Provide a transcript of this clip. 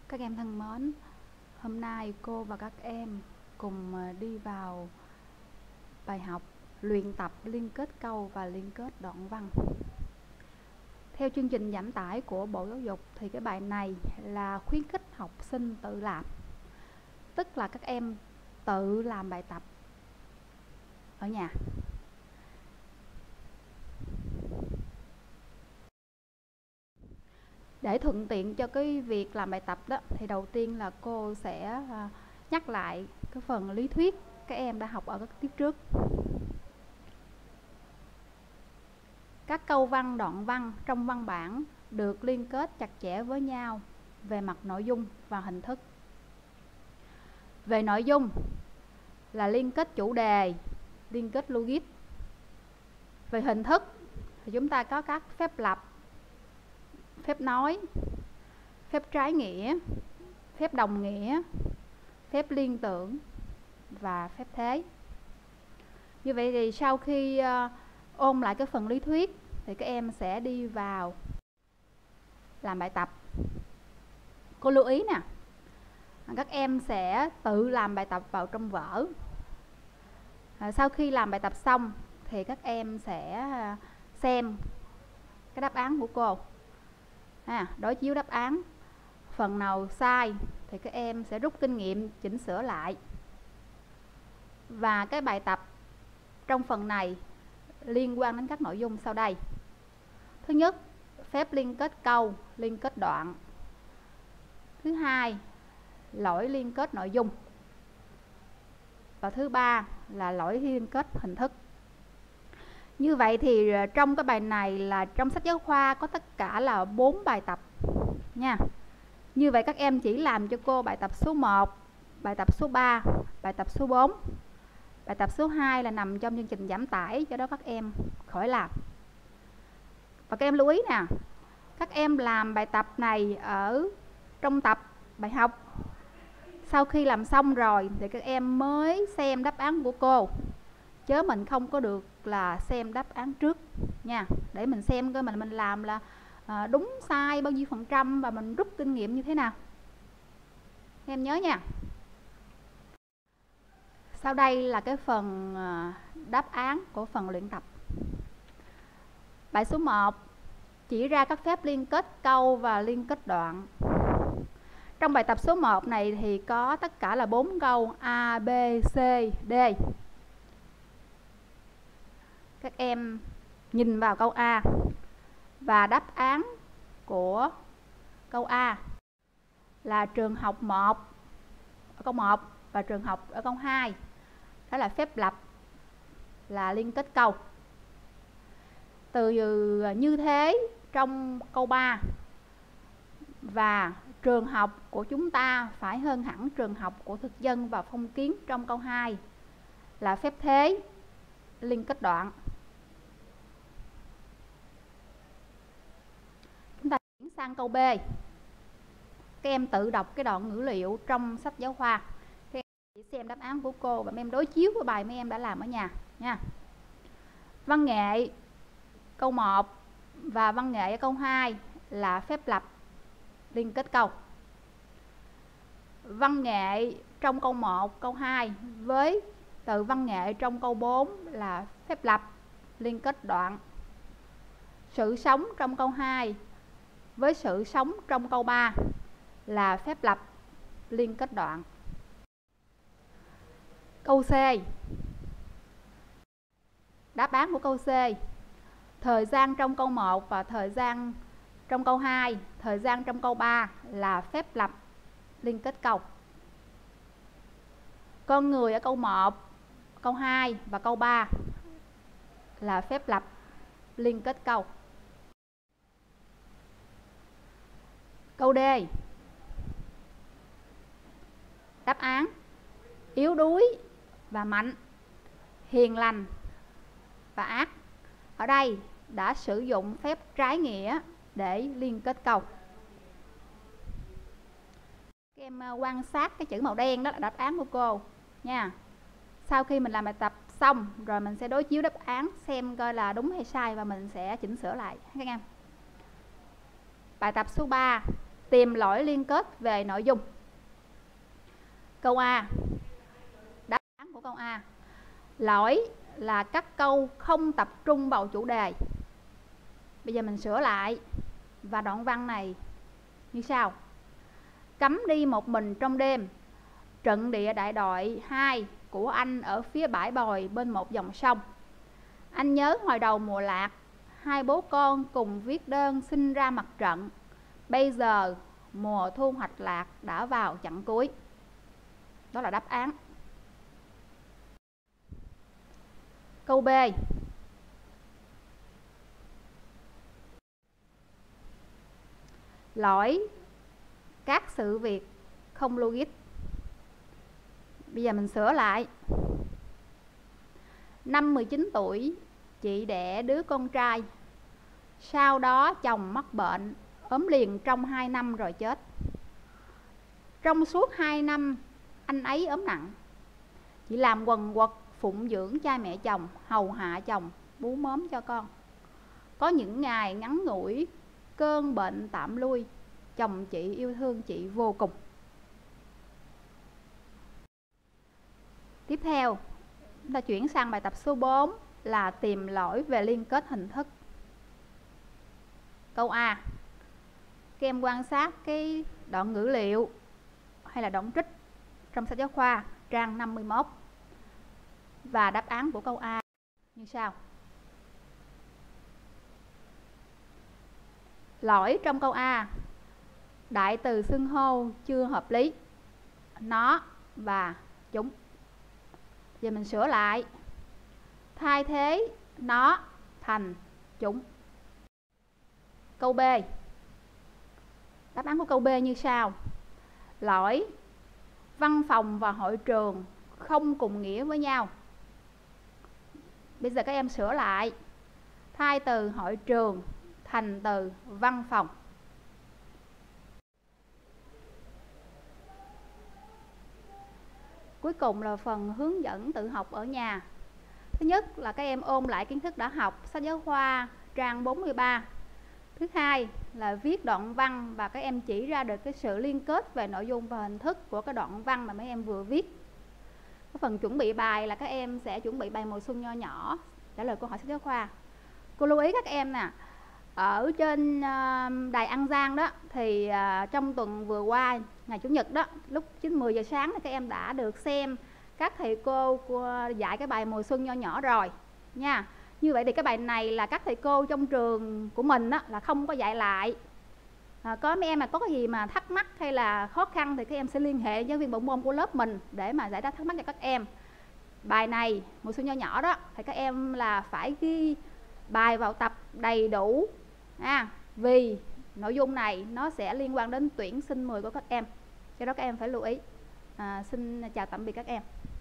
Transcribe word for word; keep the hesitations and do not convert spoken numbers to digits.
Các em thân mến, hôm nay cô và các em cùng đi vào bài học luyện tập liên kết câu và liên kết đoạn văn. Theo chương trình giảm tải của Bộ Giáo dục thì cái bài này là khuyến khích học sinh tự làm. Tức là các em tự làm bài tập ở nhà. Để thuận tiện cho cái việc làm bài tập đó thì đầu tiên là cô sẽ nhắc lại cái phần lý thuyết các em đã học ở các tiết trước. Các câu văn, đoạn văn trong văn bản được liên kết chặt chẽ với nhau về mặt nội dung và hình thức. Về nội dung là liên kết chủ đề, liên kết logic. Về hình thức thì chúng ta có các phép lặp, phép nói, phép trái nghĩa, phép đồng nghĩa, phép liên tưởng và phép thế. Như vậy thì sau khi uh, ôn lại cái phần lý thuyết thì các em sẽ đi vào làm bài tập. Cô lưu ý nè, các em sẽ tự làm bài tập vào trong vở. À, sau khi làm bài tập xong thì các em sẽ xem cái đáp án của cô, à, đối chiếu đáp án. Phần nào sai thì các em sẽ rút kinh nghiệm chỉnh sửa lại. Và cái bài tập trong phần này liên quan đến các nội dung sau đây. Thứ nhất, phép liên kết câu, liên kết đoạn. Thứ hai, lỗi liên kết nội dung. Và thứ ba là lỗi liên kết hình thức. Như vậy thì trong cái bài này là trong sách giáo khoa có tất cả là bốn bài tập nha. Như vậy các em chỉ làm cho cô bài tập số một, bài tập số ba, bài tập số bốn. Bài tập số hai là nằm trong chương trình giảm tải, cho đó các em khỏi làm. Và các em lưu ý nè, các em làm bài tập này ở trong tập bài học. Sau khi làm xong rồi thì các em mới xem đáp án của cô, chớ mình không có được là xem đáp án trước nha, để mình xem coi mình mình làm là à, đúng sai bao nhiêu phần trăm và mình rút kinh nghiệm như thế nào. Các em nhớ nha. Sau đây là cái phần đáp án của phần luyện tập. Bài số một chỉ ra các phép liên kết câu và liên kết đoạn. Trong bài tập số một này thì có tất cả là bốn câu A, B, C, D. Các em nhìn vào câu A và đáp án của câu A là trường học một ở câu một và trường học ở câu hai. Đó là phép lặp là liên kết câu. Từ như thế trong câu ba và trường học của chúng ta phải hơn hẳn trường học của thực dân và phong kiến trong câu hai là phép thế liên kết đoạn. Chúng ta chuyển sang câu B. Các em tự đọc cái đoạn ngữ liệu trong sách giáo khoa. Các em chỉ xem đáp án của cô và em đối chiếu với bài mấy em đã làm ở nhà nha. Văn nghệ câu một và văn nghệ ở câu hai là phép lặp liên kết câu. Văn nghệ trong câu một, câu hai với từ văn nghệ trong câu bốn là phép lặp liên kết đoạn. Sự sống trong câu hai với sự sống trong câu ba là phép lặp liên kết đoạn. Câu C. Đáp án của câu C. Thời gian trong câu một và thời gian trong câu hai, thời gian trong câu ba là phép lặp liên kết câu. Con người ở câu một, câu hai và câu ba là phép lặp liên kết câu. Câu D. Đáp án yếu đuối và mạnh, hiền lành và ác. Ở đây đã sử dụng phép trái nghĩa để liên kết câu. Các em quan sát cái chữ màu đen đó là đáp án của cô nha. Sau khi mình làm bài tập xong rồi mình sẽ đối chiếu đáp án xem coi là đúng hay sai và mình sẽ chỉnh sửa lại các em. Bài tập số ba, tìm lỗi liên kết về nội dung. Câu A, đáp án của câu A, lỗi là các câu không tập trung vào chủ đề. Bây giờ mình sửa lại, và đoạn văn này như sau: cấm đi một mình trong đêm, trận địa đại đội hai của anh ở phía bãi bồi bên một dòng sông. Anh nhớ hồi đầu mùa lạc, hai bố con cùng viết đơn xin ra mặt trận. Bây giờ mùa thu hoạch lạc đã vào chặng cuối. Đó là đáp án. Câu B, lỗi các sự việc không logic. Bây giờ mình sửa lại. Năm mười chín tuổi, chị đẻ đứa con trai. Sau đó chồng mắc bệnh, ốm liền trong hai năm rồi chết. Trong suốt hai năm, anh ấy ốm nặng. Chị làm quần quật phụng dưỡng cha mẹ chồng, hầu hạ chồng, bú mớm cho con. Có những ngày ngắn ngủi, cơn bệnh tạm lui, chồng chị yêu thương chị vô cùng. Tiếp theo, chúng ta chuyển sang bài tập số bốn là tìm lỗi về liên kết hình thức. Câu A, các em quan sát cái đoạn ngữ liệu hay là đoạn trích trong sách giáo khoa trang năm mươi mốt. Và đáp án của câu A như sau. Lỗi trong câu A, đại từ xưng hô chưa hợp lý, nó và chúng. Giờ mình sửa lại, thay thế nó thành chúng. Câu B, đáp án của câu B như sau. Lỗi văn phòng và hội trường không cùng nghĩa với nhau. Bây giờ các em sửa lại, thay từ hội trường thành từ văn phòng. Cuối cùng là phần hướng dẫn tự học ở nhà. Thứ nhất là các em ôn lại kiến thức đã học sách giáo khoa trang bốn mươi ba. Thứ hai là viết đoạn văn và các em chỉ ra được cái sự liên kết về nội dung và hình thức của cái đoạn văn mà mấy em vừa viết. Cái phần chuẩn bị bài là các em sẽ chuẩn bị bài mùa xuân nho nhỏ trả lời câu hỏi sách giáo khoa. Cô lưu ý các em nè, ở trên uh, đài An Giang đó thì uh, trong tuần vừa qua ngày Chủ nhật đó, lúc chín mười giờ sáng thì các em đã được xem các thầy cô dạy cái bài mùa xuân nho nhỏ rồi nha. Như vậy thì cái bài này là các thầy cô trong trường của mình đó, là không có dạy lại. À, có mấy em mà có cái gì mà thắc mắc hay là khó khăn thì các em sẽ liên hệ giáo viên bộ môn của lớp mình để mà giải đáp thắc mắc cho các em. Bài này mùa xuân nho nhỏ đó thì các em là phải ghi bài vào tập đầy đủ à, vì nội dung này nó sẽ liên quan đến tuyển sinh mười của các em, cho đó các em phải lưu ý. À, xin chào tạm biệt các em.